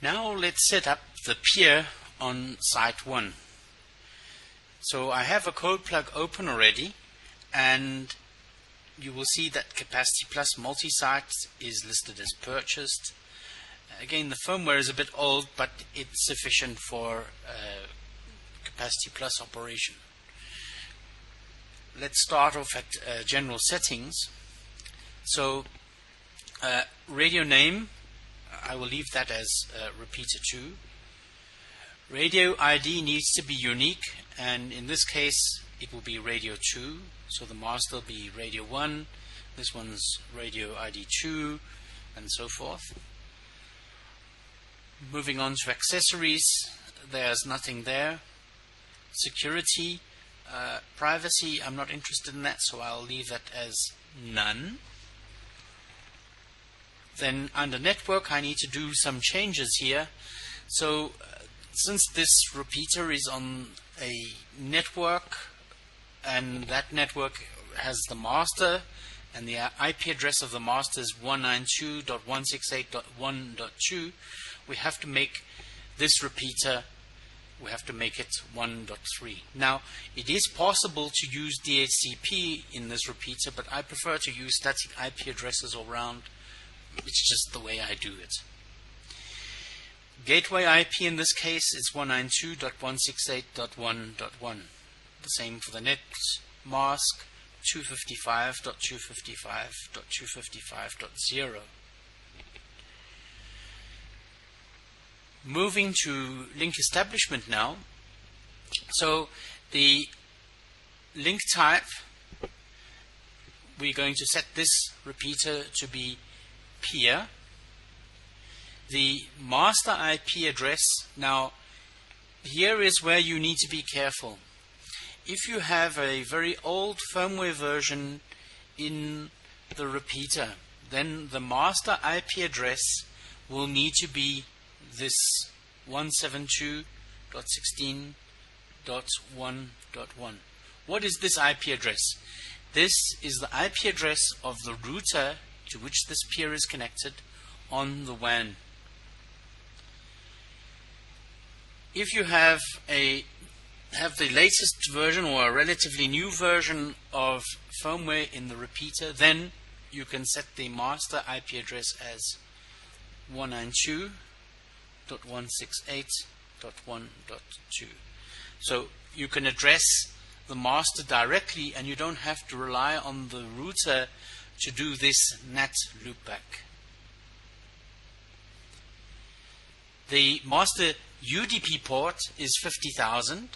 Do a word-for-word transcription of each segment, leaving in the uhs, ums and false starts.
Now let's set up the peer on site one. So I have a code plug open already, and you will see that Capacity Plus multi-site is listed as purchased. Again, the firmware is a bit old, but it's sufficient for uh, Capacity Plus operation. Let's start off at uh, general settings. So uh, radio name, I will leave that as uh, repeater two. Radio I D needs to be unique, and in this case it will be radio two, so the master will be radio one, this one's radio I D two, and so forth. Moving on to accessories, there's nothing there. Security, uh, privacy, I'm not interested in that, so I'll leave that as none. Then under network I need to do some changes here. So uh, since this repeater is on a network, and that network has the master, and the I P address of the master is one ninety-two dot one sixty-eight dot one dot two, we have to make this repeater, we have to make it one dot three. Now, it is possible to use D H C P in this repeater, but I prefer to use static I P addresses all around. It's just the way I do it. Gateway I P in this case is one ninety-two dot one sixty-eight dot one dot one. The same for the net mask, two fifty-five dot two fifty-five dot two fifty-five dot zero. Moving to link establishment now. So the link type, we're going to set this repeater to be peer. The master I P address, now here is where you need to be careful. If you have a very old firmware version in the repeater, then the master I P address will need to be this one seventy-two dot sixteen dot one dot one. What is this I P address? This is the I P address of the router to which this peer is connected on the W A N. If you have a have the latest version or a relatively new version of firmware in the repeater, then you can set the master I P address as one ninety-two dot one sixty-eight dot one dot two. So you can address the master directly, and you don't have to rely on the router to do this N A T loopback. The master U D P port is fifty thousand.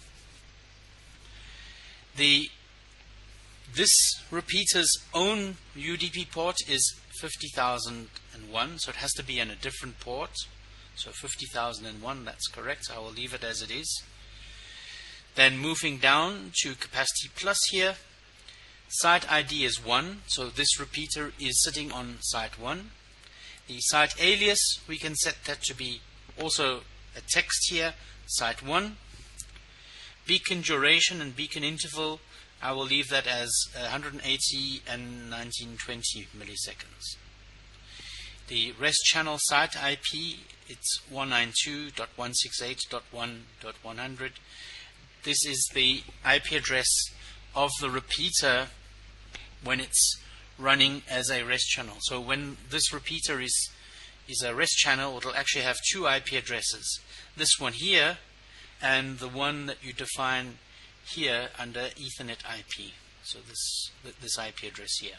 The this repeater's own U D P port is fifty thousand one, so it has to be in a different port. So fifty thousand one, that's correct. I will leave it as it is. Then moving down to Capacity Plus here, site I D is one, so this repeater is sitting on site one. The site alias, we can set that to be also a text here, site one. Beacon duration and beacon interval, I will leave that as one hundred eighty and nineteen twenty milliseconds. The rest channel site I P, it's one ninety-two dot one sixty-eight dot one dot one hundred. This is the I P address of the repeater when it's running as a rest channel. So when this repeater is is a rest channel, it'll actually have two I P addresses. This one here and the one that you define here under Ethernet I P. So this this I P address here.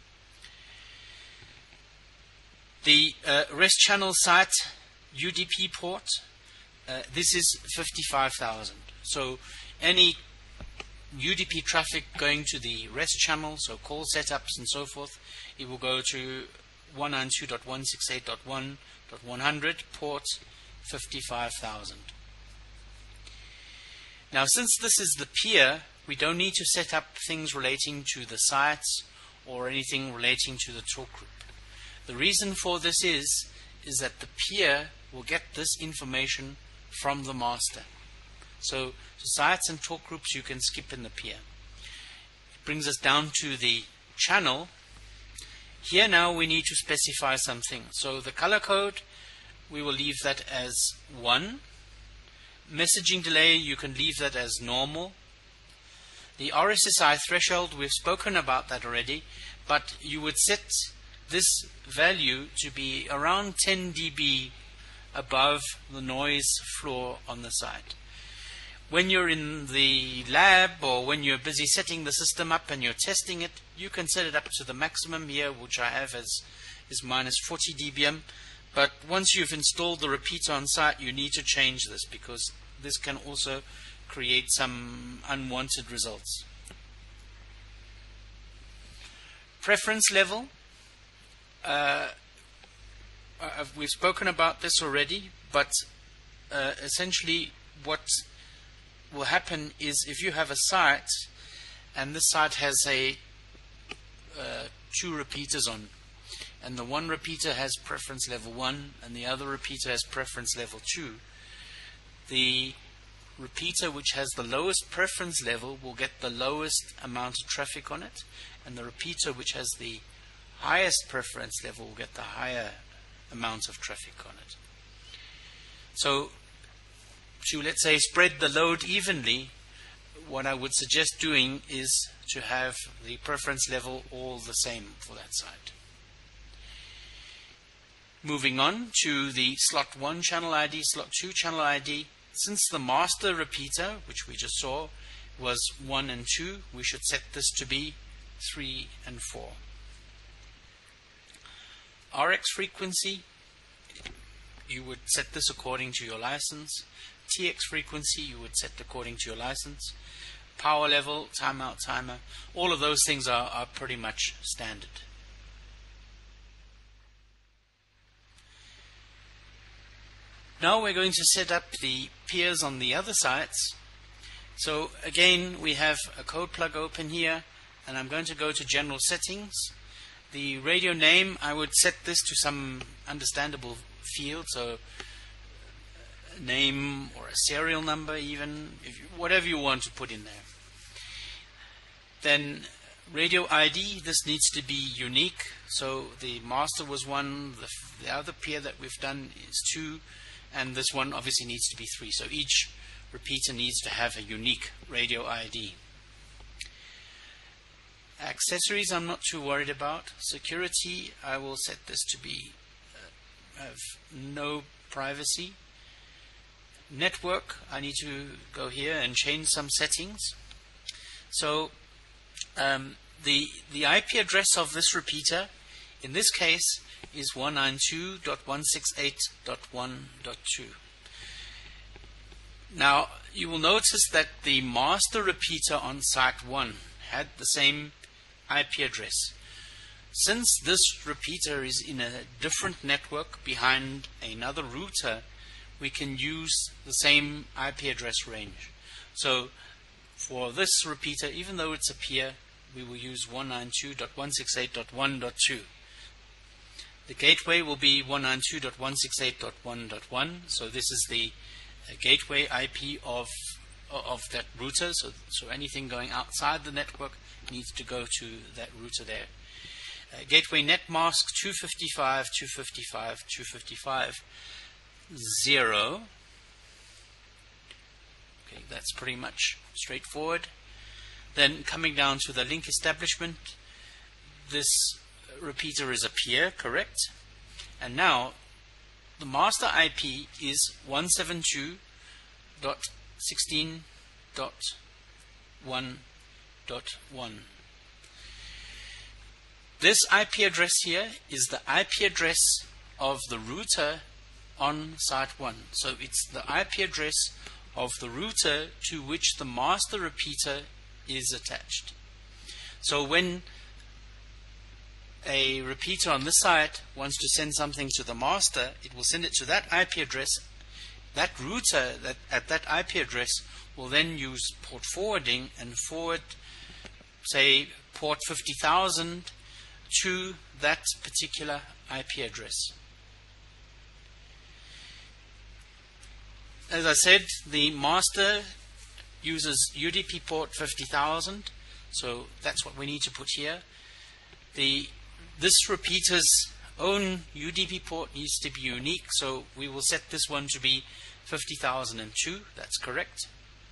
The uh, rest channel site U D P port, uh, this is fifty-five thousand. So any U D P traffic going to the rest channel, so call setups and so forth, it will go to one ninety-two dot one sixty-eight dot one dot one hundred port fifty-five thousand. Now, since this is the peer, we don't need to set up things relating to the sites or anything relating to the talk group. The reason for this is is that the peer will get this information from the master. So, so sites and talk groups you can skip in the peer. It brings us down to the channel. Here now we need to specify something. So the color code, we will leave that as one. Messaging delay, you can leave that as normal. The R S S I threshold, we've spoken about that already, but you would set this value to be around ten D B above the noise floor on the site. When you're in the lab or when you're busy setting the system up and you're testing it, you can set it up to the maximum here, which I have as is minus forty D B M. But once you've installed the repeater on site, you need to change this, because this can also create some unwanted results. Preference level. Uh, uh, we've spoken about this already, but uh, essentially what will happen is, if you have a site and this site has a uh, two repeaters on, and the one repeater has preference level one and the other repeater has preference level two, the repeater which has the lowest preference level will get the lowest amount of traffic on it, and the repeater which has the highest preference level will get the higher amount of traffic on it. So to, let's say, spread the load evenly, what I would suggest doing is to have the preference level all the same for that site. Moving on to the slot one channel I D, slot two channel I D. Since the master repeater, which we just saw, was one and two, we should set this to be three and four. R X frequency, you would set this according to your license. T X frequency, you would set according to your license. Power level, timeout timer, all of those things are, are pretty much standard. Now we're going to set up the peers on the other sites. So again, we have a code plug open here, and I'm going to go to general settings. The radio name, I would set this to some understandable field, so a name or a serial number even, if you, whatever you want to put in there. Then radio I D, this needs to be unique. So the master was one, the, the other peer that we've done is two, and this one obviously needs to be three. So each repeater needs to have a unique radio I D. Accessories I'm not too worried about. Security, I will set this to be uh, have no privacy. Network, I need to go here and change some settings. So um, the the I P address of this repeater in this case is one ninety-two dot one sixty-eight dot one dot two. Now you will notice that the master repeater on site one had the same I P address. Since this repeater is in a different network behind another router, we can use the same I P address range. So for this repeater, even though it's a peer, we will use one ninety-two dot one sixty-eight dot one dot two. The gateway will be one ninety-two dot one sixty-eight dot one dot one. So this is the uh, gateway I P of of that router. So, so anything going outside the network needs to go to that router there. Uh, gateway net mask two fifty-five, two fifty-five, two fifty-five, zero. Okay, that's pretty much straightforward. Then coming down to the link establishment, this repeater is a peer, correct? And now the master I P is one seventy-two dot sixteen dot one dot one. This I P address here is the I P address of the router on site one. So it's the I P address of the router to which the master repeater is attached. So when a repeater on this site wants to send something to the master, it will send it to that I P address. That router that at that I P address will then use port forwarding and forward, say, port fifty thousand to that particular I P address. As I said, the master uses U D P port fifty thousand, so that's what we need to put here. The this repeater's own U D P port needs to be unique, so we will set this one to be fifty thousand two. That's correct.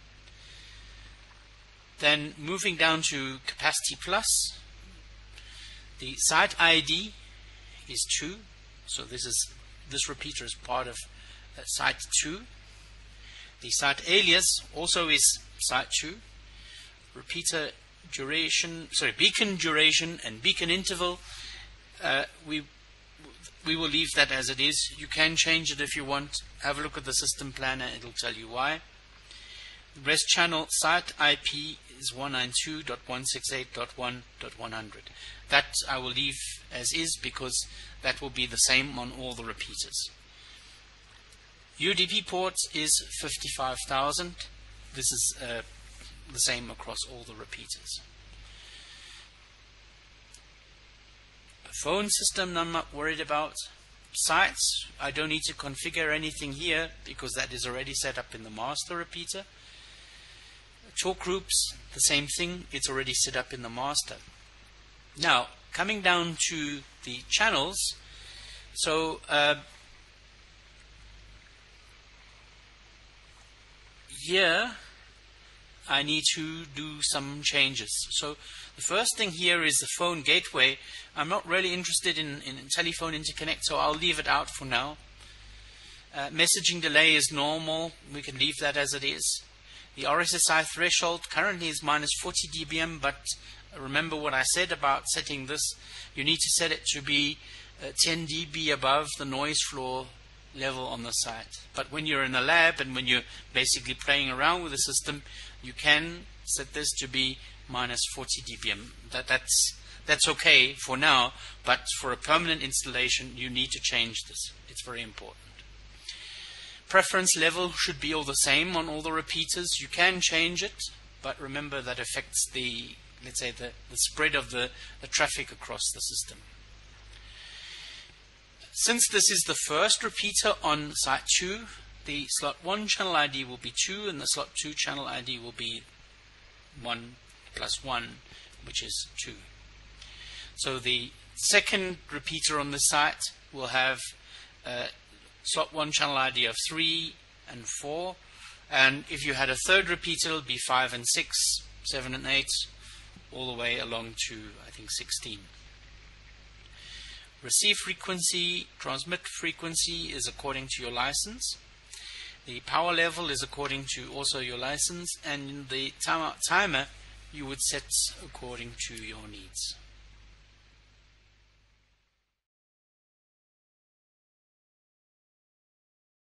Then moving down to capacity plus, the site I D is two, so this is this repeater is part of uh, site two. The site alias also is site two. Repeater duration, sorry, beacon duration and beacon interval, uh, we we will leave that as it is. You can change it if you want. Have a look at the system planner, it'll tell you why. Rest channel site I P is one ninety-two dot one sixty-eight dot one dot one hundred. That I will leave as is because that will be the same on all the repeaters. U D P port is fifty-five thousand. This is uh, the same across all the repeaters. A phone system I'm not worried about. Sites, I don't need to configure anything here because that is already set up in the master repeater. Talk groups, the same thing, it's already set up in the master. Now, coming down to the channels, so uh, here I need to do some changes. So the first thing here is the phone gateway. I'm not really interested in, in telephone interconnect, so I'll leave it out for now. Uh, messaging delay is normal, we can leave that as it is. The R S S I threshold currently is minus forty D B M, but remember what I said about setting this. You need to set it to be uh, ten D B above the noise floor level on the site. But when you're in a lab and when you're basically playing around with the system, you can set this to be minus forty D B M. That, that's, that's okay for now, but for a permanent installation, you need to change this. It's very important. Preference level should be all the same on all the repeaters. You can change it, but remember that affects the, let's say, the, the spread of the, the traffic across the system. Since this is the first repeater on site two, the slot one channel I D will be two and the slot two channel I D will be one plus one, which is two. So the second repeater on the site will have uh, slot one channel I D of three and four, and if you had a third repeater, it'll be five and six, seven and eight, all the way along to I think sixteen. Receive frequency, transmit frequency is according to your license. The power level is according to also your license, and the timer, timer you would set according to your needs.